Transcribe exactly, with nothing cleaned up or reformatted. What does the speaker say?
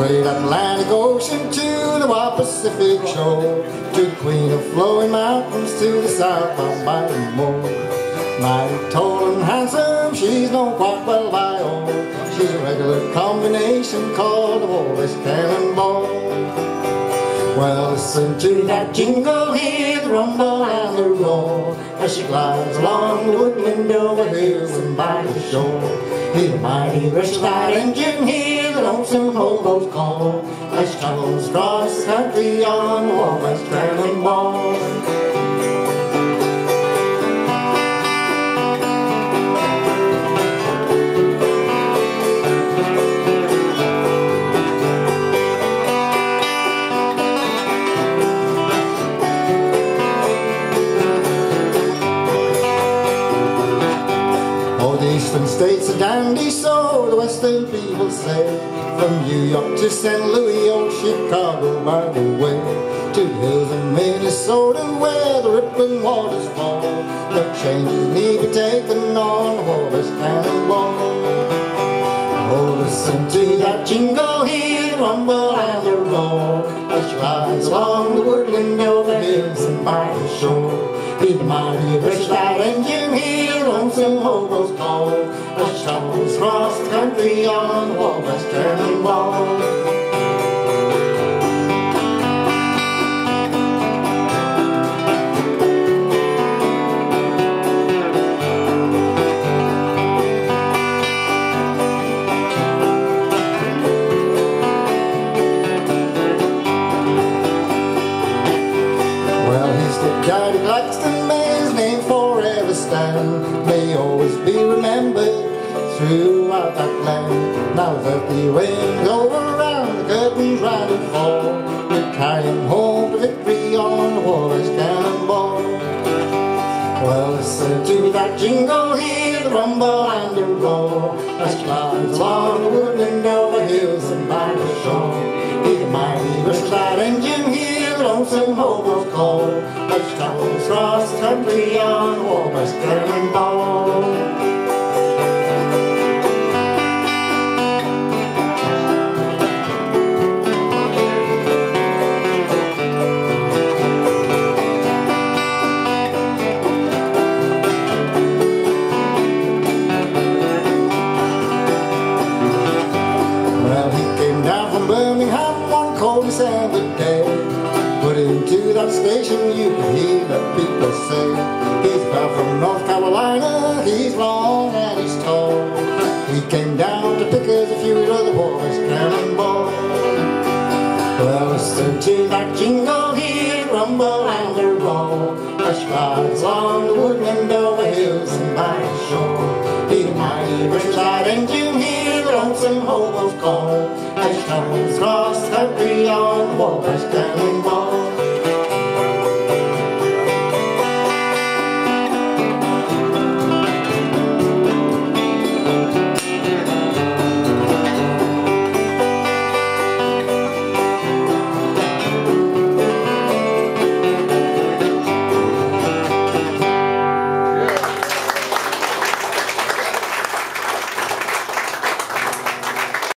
great Atlantic Ocean to the wide Pacific shore, to the queen of flowing mountains, to the southbound mighty moor. Mighty tall and handsome, she's known quite well by all. She's a regular combination called the Wabash Cannonball. Well, listen to that jingle, hear the rumble and the roar, as she glides along the woodland over hills and by the shore. Hear the mighty rush of that engine, hear the lonesome hobo's call, as she travels across the country on the Wabash Cannonball. The eastern states are dandy, so the western people say. From New York to Saint Louis or Chicago by the way, to the hills of Minnesota where the rippling waters fall. No changes need be taken on the Wabash Cannonball. Oh, listen to that jingle, hear the rumble and the roar, as she rides along the woodland over hills and by the shore. Hear the mighty rush of that engine, hear the lonesome hobo's call, as she travels across the country on the Wabash Cannonball. Daddy Blackston, may his name forever stand, may always be remembered throughout that land. Now that the wind's over and the curtain's round to fall, we'll carry him home to victory on the Wabash Cannonball. Well, listen to that jingle, hear the rumble and the roar, as she glides along the woodland over hills and by the shore. Hear the mighty rush of that engine, hear the lonesome hobo's call, as she travels across the country on the Wabash Cannonball. Cold December day, put into that station, you can hear the people say, he's far from North Carolina, he's long and he's tall. He came down to pick us a few of the Wabash Cannonball. Well, listen to that jingle, hear the rumble and the roar, as she rides along the woodland over hills and by the shore. Hear the mighty rush of that engine, hear the lonesome hobo's call, as she travels across the country on the Wabash Cannonball.